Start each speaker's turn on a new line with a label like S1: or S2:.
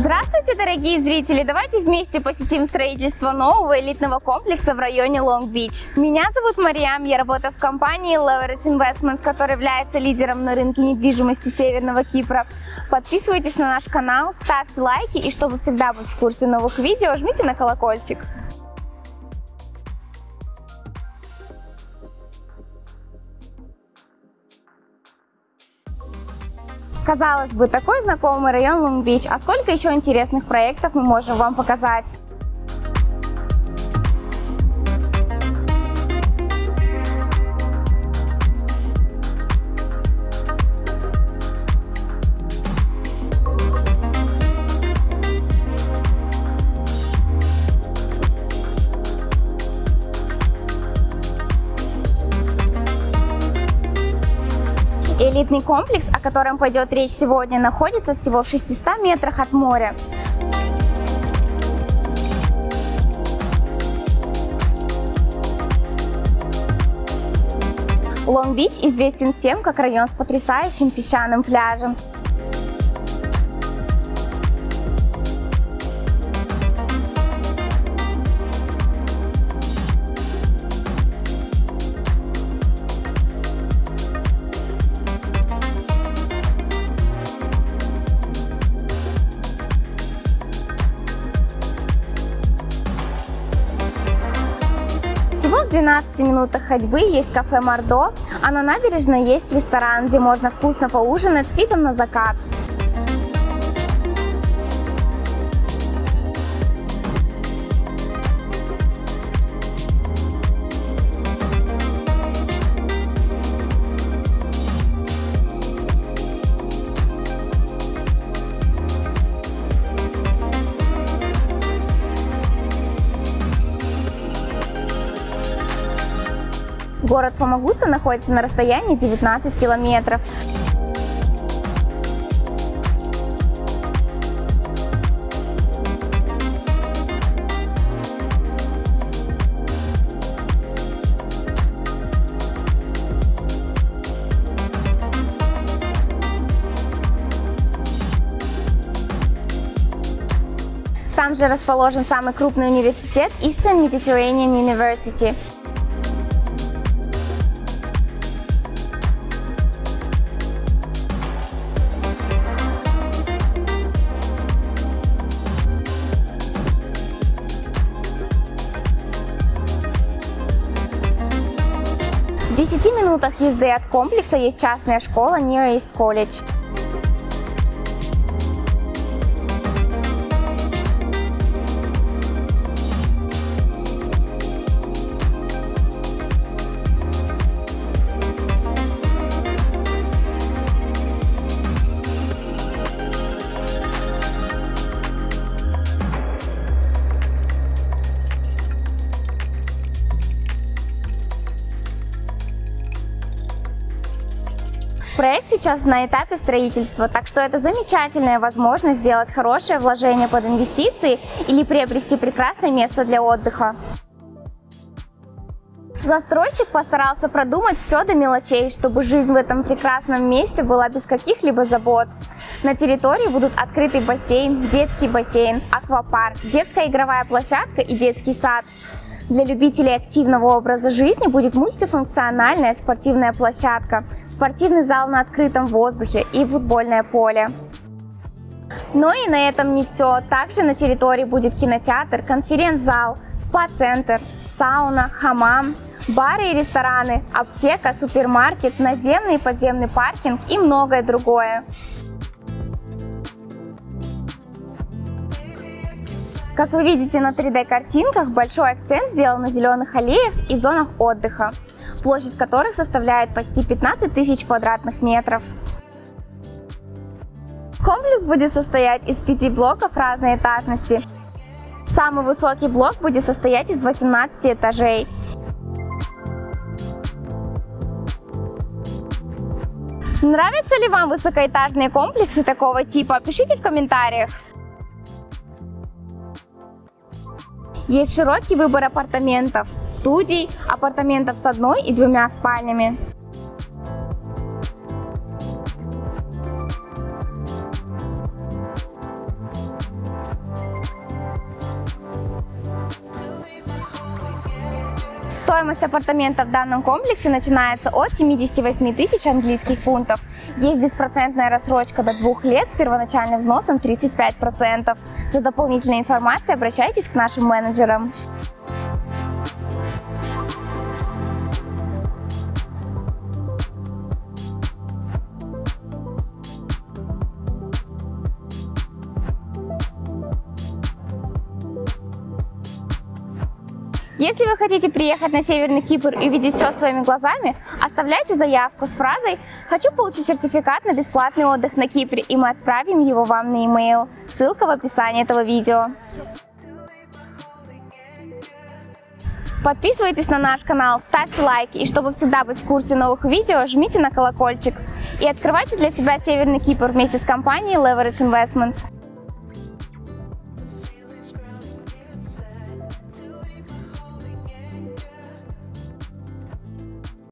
S1: Здравствуйте, дорогие зрители! Давайте вместе посетим строительство нового элитного комплекса в районе Лонг-Бич. Меня зовут Мариам, я работаю в компании Leverage Investments, которая является лидером на рынке недвижимости Северного Кипра. Подписывайтесь на наш канал, ставьте лайки и чтобы всегда быть в курсе новых видео, жмите на колокольчик. Казалось бы, такой знакомый район Лонг-Бич, а сколько еще интересных проектов мы можем вам показать. Элитный комплекс, о котором пойдет речь сегодня, находится всего в 600 метрах от моря. Лонг-Бич известен всем как район с потрясающим песчаным пляжем. В 12 минутах ходьбы есть кафе Мардо, а на набережной есть ресторан, где можно вкусно поужинать с видом на закат. Город Фамагуста находится на расстоянии 19 километров. Там же расположен самый крупный университет Eastern Mediterranean University. В 10 минутах езды от комплекса есть частная школа Near East College. Проект сейчас на этапе строительства, так что это замечательная возможность сделать хорошее вложение под инвестиции или приобрести прекрасное место для отдыха. Застройщик постарался продумать все до мелочей, чтобы жизнь в этом прекрасном месте была без каких-либо забот. На территории будут открытый бассейн, аквапарк, детская игровая площадка и детский сад. Для любителей активного образа жизни будет мультифункциональная спортивная площадка, спортивный зал на открытом воздухе и футбольное поле. Но и на этом не все. Также на территории будет кинотеатр, конференц-зал, спа-центр, сауна, хамам, бары и рестораны, аптека, супермаркет, наземный и подземный паркинг и многое другое. Как вы видите на 3D-картинках, большой акцент сделан на зеленых аллеях и зонах отдыха, площадь которых составляет почти 15 тысяч квадратных метров. Комплекс будет состоять из 5 блоков разной этажности. Самый высокий блок будет состоять из 18 этажей. Нравятся ли вам высокоэтажные комплексы такого типа? Пишите в комментариях. Есть широкий выбор апартаментов, студий, апартаментов с 1 и 2 спальнями. Стоимость апартаментов в данном комплексе начинается от 78 тысяч английских фунтов. Есть беспроцентная рассрочка до 2 лет с первоначальным взносом 35%. За дополнительной информацией обращайтесь к нашим менеджерам. Если вы хотите приехать на Северный Кипр и увидеть все своими глазами, оставляйте заявку с фразой «Хочу получить сертификат на бесплатный отдых на Кипре», и мы отправим его вам на e-mail. Ссылка в описании этого видео. Подписывайтесь на наш канал, ставьте лайки, и чтобы всегда быть в курсе новых видео, жмите на колокольчик. И открывайте для себя Северный Кипр вместе с компанией Leverage Investments.